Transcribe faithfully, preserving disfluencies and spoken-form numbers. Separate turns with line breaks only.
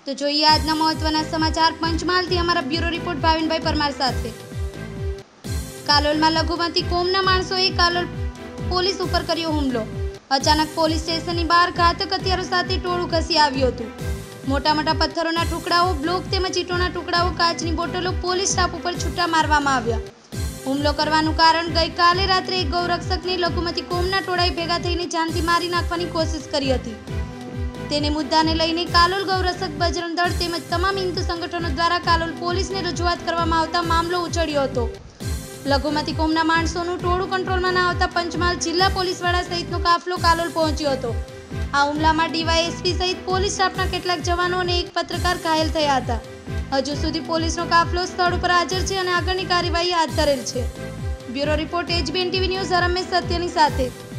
તો જોઈએ આજના મહત્વના સમાચાર પંચમહાલથી અમારા બ્યુરો રિપોર્ટ ભાવિનભાઈ પરમાર સાથે। કાલોલમાં લઘુમતી કોમના માણસોએ કાલોલ પોલીસ ઉપર કર્યો હુમલો। અચાનક પોલીસ સ્ટેશનની બહાર ઘાતક હથિયારો સાથે ટોળું ઘસી આવ્યું હતું। મોટા મોટા પથ્થરોના ટુકડાઓ, બ્લોક તેમજ ઈંટોના ટુકડાઓ, કાચની બોટલો પોલીસ સ્ટાફ ઉપર છૂટા મારવામાં આવ્યા। હુમલો કરવાનું કારણ ગઈકાલે રાત્રે એક ગૌરક્ષકને લઘુમતી કોમના ટોળાએ ભેગા થઈને જાનથી મારી નાખવાની કોશિશ કરી હતી। તેને મુદ્દાને લઈને કાલોલ ગૌરક્ષક બજરંગ દળ તેમજ તમામ હિન્દુ સંગઠનો દ્વારા કાલોલ પોલીસને રજૂઆત કરવામાં આવતા મામલો ઉછળ્યો હતો। લઘુમતી કોમના માણસોનું ટોળું કંટ્રોલમાં ના આવતા પંચમહાલ જિલ્લા પોલીસ વડા સહિતનો કાફલો કાલોલ પહોંચ્યો હતો। આ હુમલામાં ડીવાયએસપી સહિત પોલીસ સ્ટાફના કેટલાક જવાનો અને એક પત્રકાર ઘાયલ થયા હતા। હજુ સુધી પોલીસનો કાફલો સ્થળ ઉપર હાજર છે અને આગળની કાર્યવાહી હાથ ધરેલ છે। Bureau report HBN TV news Ramesh સત્યની સાથે।